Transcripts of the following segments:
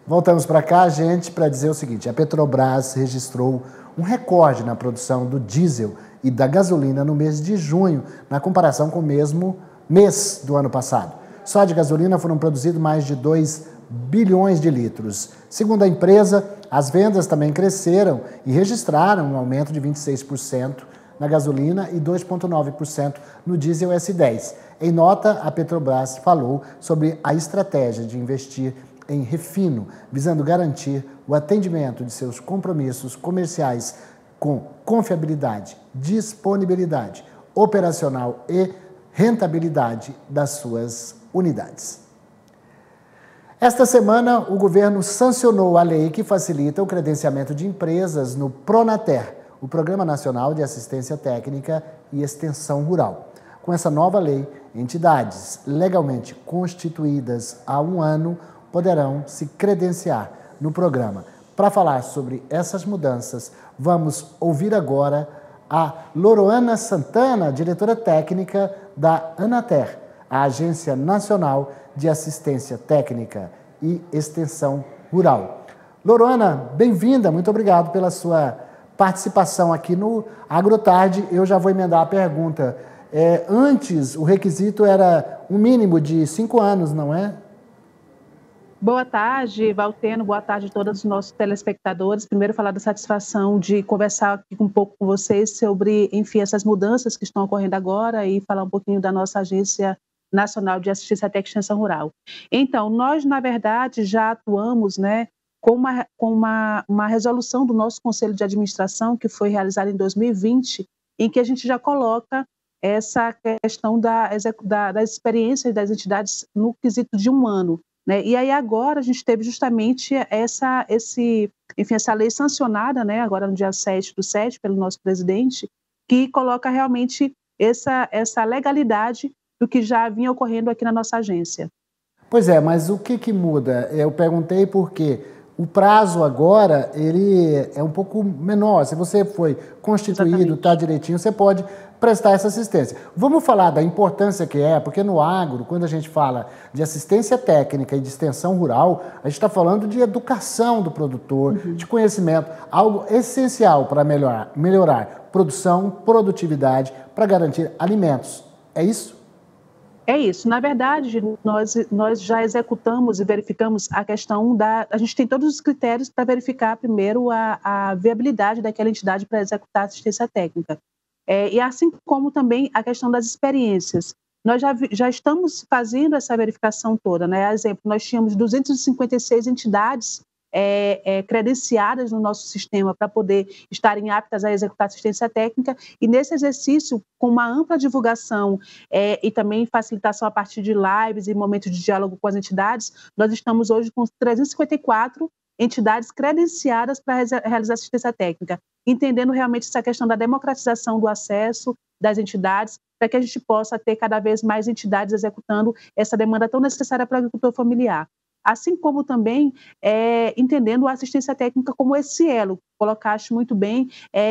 Voltamos para cá, gente, para dizer o seguinte: a Petrobras registrou um recorde na produção do diesel e da gasolina no mês de junho, na comparação com o mesmo mês do ano passado. Só de gasolina foram produzidos mais de 2 bilhões de litros. Segundo a empresa, as vendas também cresceram e registraram um aumento de 26% na gasolina e 2,9% no diesel S10. Em nota, a Petrobras falou sobre a estratégia de investir em refino, visando garantir o atendimento de seus compromissos comerciais com confiabilidade, disponibilidade operacional e rentabilidade das suas unidades. Esta semana, o governo sancionou a lei que facilita o credenciamento de empresas no Pronater, o Programa Nacional de Assistência Técnica e Extensão Rural. Com essa nova lei, entidades legalmente constituídas há um ano poderão se credenciar no programa. Para falar sobre essas mudanças, vamos ouvir agora a Loroana Santana, diretora técnica da Anater, a Agência Nacional de Assistência Técnica e Extensão Rural. Loroana, bem-vinda, muito obrigado pela sua participação aqui no AgroTarde. Eu já vou emendar a pergunta. Antes, o requisito era um mínimo de 5 anos, não é? Boa tarde, Valteno, boa tarde a todos os nossos telespectadores. Primeiro, falar da satisfação de conversar aqui um pouco com vocês sobre, enfim, essas mudanças que estão ocorrendo agora e falar um pouquinho da nossa Agência Nacional de Assistência Técnica e Extensão Rural. Então, nós, na verdade, já atuamos, com uma resolução do nosso Conselho de Administração, que foi realizada em 2020, em que a gente já coloca essa questão das experiências das entidades no quesito de um ano. E aí agora a gente teve justamente essa lei sancionada, agora no dia 7/7, pelo nosso presidente, que coloca realmente essa legalidade do que já vinha ocorrendo aqui na nossa agência. Pois é, mas o que muda? Eu perguntei porque o prazo agora ele é um pouco menor. Se você foi constituído, está direitinho, você pode prestar essa assistência. Vamos falar da importância que é, porque no agro, quando a gente fala de assistência técnica e de extensão rural, a gente está falando de educação do produtor, de conhecimento, algo essencial para melhorar produção, produtividade, para garantir alimentos. É isso? É isso. Na verdade, nós já executamos e verificamos a questão a gente tem todos os critérios para verificar primeiro a viabilidade daquela entidade para executar assistência técnica. E assim como também a questão das experiências. Nós já estamos fazendo essa verificação toda. Exemplo, nós tínhamos 256 entidades credenciadas no nosso sistema para poder estarem aptas a executar assistência técnica, e nesse exercício, com uma ampla divulgação e também facilitação a partir de lives e momentos de diálogo com as entidades, nós estamos hoje com 354 entidades credenciadas para realizar assistência técnica, entendendo realmente essa questão da democratização do acesso das entidades, para que a gente possa ter cada vez mais entidades executando essa demanda tão necessária para o agricultor familiar. Assim como também entendendo a assistência técnica como esse elo, colocaste muito bem,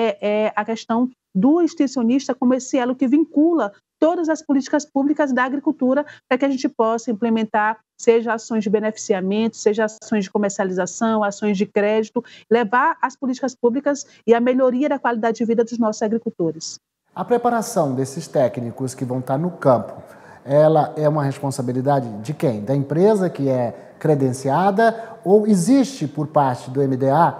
a questão do extensionista como esse elo que vincula todas as políticas públicas da agricultura para que a gente possa implementar, seja ações de beneficiamento, seja ações de comercialização, ações de crédito, levar as políticas públicas e a melhoria da qualidade de vida dos nossos agricultores. A preparação desses técnicos que vão estar no campo, ela é uma responsabilidade de quem? Da empresa que é credenciada, ou existe por parte do MDA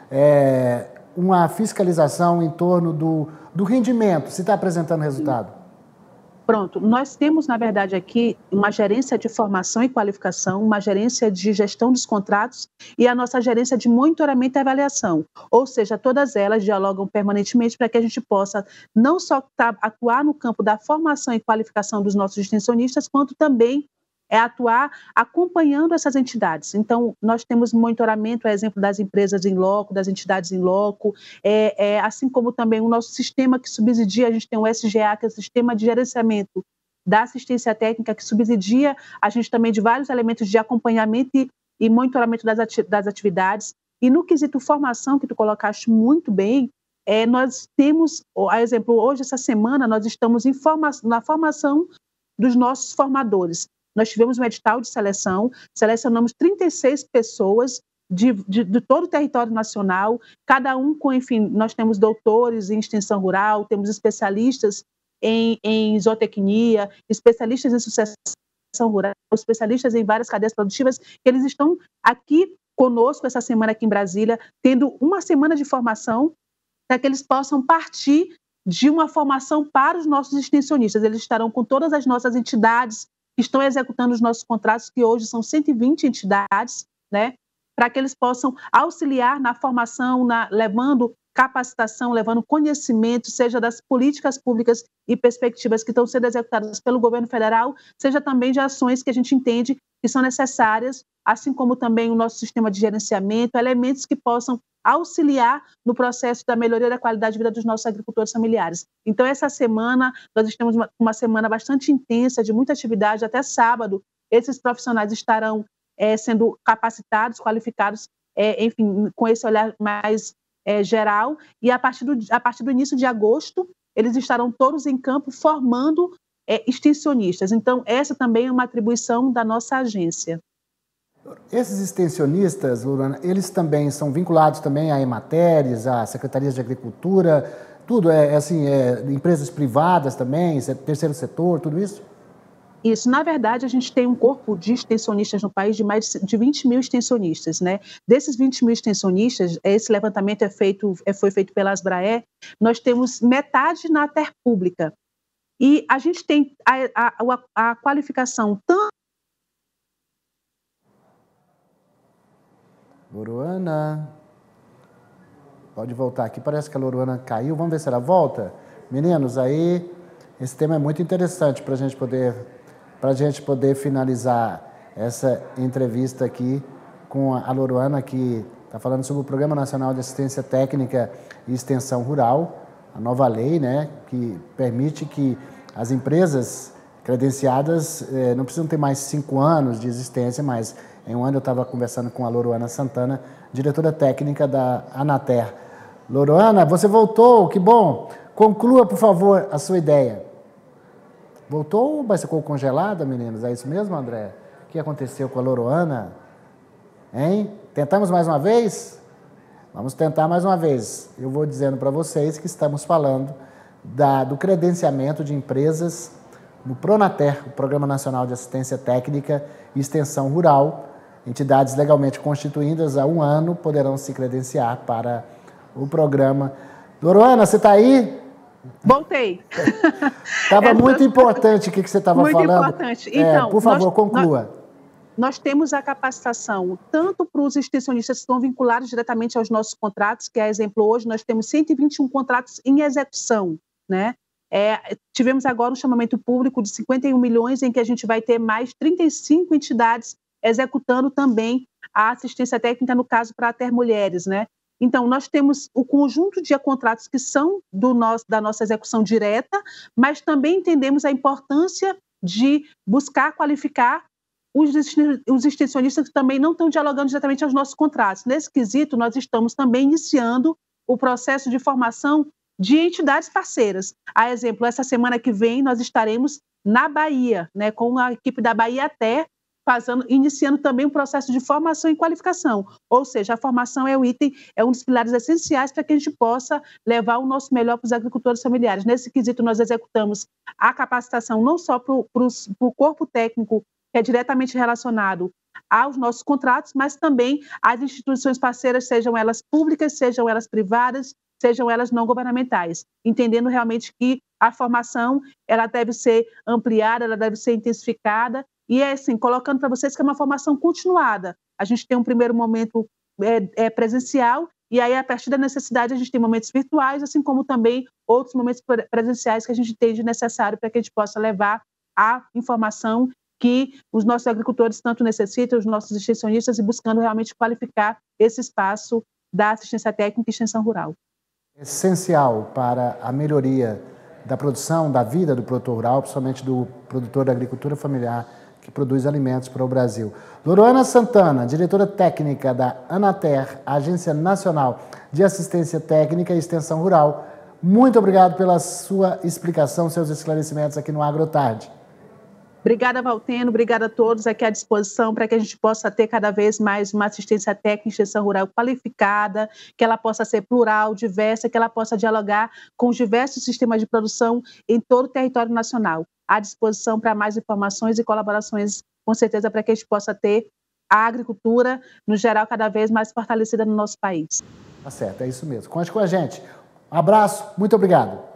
uma fiscalização em torno do rendimento, se está apresentando resultado? Pronto, nós temos, na verdade, aqui uma gerência de formação e qualificação, uma gerência de gestão dos contratos e a nossa gerência de monitoramento e avaliação. Ou seja, todas elas dialogam permanentemente para que a gente possa não só atuar no campo da formação e qualificação dos nossos extensionistas, quanto também atuar acompanhando essas entidades. Então, nós temos monitoramento, exemplo, das empresas em loco, das entidades em loco, assim como também o nosso sistema que subsidia, a gente tem o SGA, que é o Sistema de Gerenciamento da Assistência Técnica, que subsidia a gente também de vários elementos de acompanhamento e monitoramento das atividades. E no quesito formação, que tu colocaste muito bem, nós temos, a exemplo, hoje, essa semana, nós estamos na formação dos nossos formadores. nós tivemos um edital de seleção, selecionamos 36 pessoas de todo o território nacional, cada um com, enfim, nós temos doutores em extensão rural, temos especialistas em zootecnia, especialistas em sucessão rural, especialistas em várias cadeias produtivas, que eles estão aqui conosco essa semana aqui em Brasília, tendo uma semana de formação para que eles possam partir de uma formação para os nossos extensionistas. Eles estarão com todas as nossas entidades que estão executando os nossos contratos, que hoje são 120 entidades, né, para que eles possam auxiliar na formação, levando capacitação, levando conhecimento, seja das políticas públicas e perspectivas que estão sendo executadas pelo governo federal, seja também de ações que a gente entende que são necessárias, assim como também o nosso sistema de gerenciamento, elementos que possam auxiliar no processo da melhoria da qualidade de vida dos nossos agricultores familiares. Então, essa semana, nós estamos uma semana bastante intensa, de muita atividade, até sábado, esses profissionais estarão sendo capacitados, qualificados, enfim, com esse olhar mais geral, e a partir do início de agosto, eles estarão todos em campo formando extensionistas. Então, essa também é uma atribuição da nossa agência. Esses extensionistas, Lorana, eles também são vinculados também a Emateres, a Secretarias de Agricultura, tudo, empresas privadas também, terceiro setor, tudo isso? Isso, na verdade, a gente tem um corpo de extensionistas no país de mais de 20 mil extensionistas, né? Desses 20 mil extensionistas, esse levantamento foi feito pela Asbrae, nós temos metade na terra pública. E a gente tem a qualificação tanto... Lorana, pode voltar aqui, parece que a Lorana caiu, vamos ver se ela volta. Meninos, aí, esse tema é muito interessante para a gente poder finalizar essa entrevista aqui com a Lorana, que está falando sobre o Programa Nacional de Assistência Técnica e Extensão Rural, a nova lei, né, que permite que as empresas credenciadas não precisam ter mais 5 anos de existência, mas em um ano eu estava conversando com a Lorana Santana, diretora técnica da Anater. Lorana, você voltou, que bom. Conclua, por favor, a sua ideia. Voltou, mas ficou congelada, meninos? É isso mesmo, André? O que aconteceu com a Lorana? Hein? Tentamos mais uma vez? Vamos tentar mais uma vez. Eu vou dizendo para vocês que estamos falando do credenciamento de empresas no Pronater, o Programa Nacional de Assistência Técnica e Extensão Rural. Entidades legalmente constituídas há 1 ano poderão se credenciar para o programa. Lorana, você está aí? Voltei. Estava muito importante o que você estava falando. Muito importante. Então, por favor, conclua. Nós temos a capacitação tanto para os extensionistas que estão vinculados diretamente aos nossos contratos, que, a exemplo, hoje nós temos 121 contratos em execução, né? Tivemos agora um chamamento público de 51 milhões, em que a gente vai ter mais 35 entidades executando também a assistência técnica, no caso, para Ater Mulheres, né? Então, nós temos o conjunto de contratos que são da nossa execução direta, mas também entendemos a importância de buscar qualificar os extensionistas que também não estão dialogando diretamente aos nossos contratos. Nesse quesito, nós estamos também iniciando o processo de formação de entidades parceiras. A exemplo, essa semana que vem, nós estaremos na Bahia, né, com a equipe da Bahia Ater, iniciando também um processo de formação e qualificação. Ou seja, a formação é um dos pilares essenciais para que a gente possa levar o nosso melhor para os agricultores familiares. Nesse quesito, nós executamos a capacitação não só para o corpo técnico, que é diretamente relacionado aos nossos contratos, mas também às instituições parceiras, sejam elas públicas, sejam elas privadas, sejam elas não governamentais, entendendo realmente que a formação ela deve ser ampliada, ela deve ser intensificada, e assim, colocando para vocês que é uma formação continuada. A gente tem um primeiro momento presencial, e aí, a partir da necessidade, a gente tem momentos virtuais, assim como também outros momentos presenciais que a gente entende necessário para que a gente possa levar a informação que os nossos agricultores tanto necessitam, os nossos extensionistas, e buscando realmente qualificar esse espaço da assistência técnica e extensão rural. Essencial para a melhoria da produção, da vida do produtor rural, principalmente do produtor da agricultura familiar, que produz alimentos para o Brasil. Lorana Santana, diretora técnica da Anater, Agência Nacional de Assistência Técnica e Extensão Rural, muito obrigado pela sua explicação, seus esclarecimentos aqui no AgroTarde. Obrigada, Valteno, obrigada a todos aqui à disposição para que a gente possa ter cada vez mais uma assistência técnica em extensão rural qualificada, que ela possa ser plural, diversa, que ela possa dialogar com os diversos sistemas de produção em todo o território nacional. À disposição para mais informações e colaborações, com certeza, para que a gente possa ter a agricultura, no geral, cada vez mais fortalecida no nosso país. Tá certo, é isso mesmo. Conte com a gente. Um abraço, muito obrigado.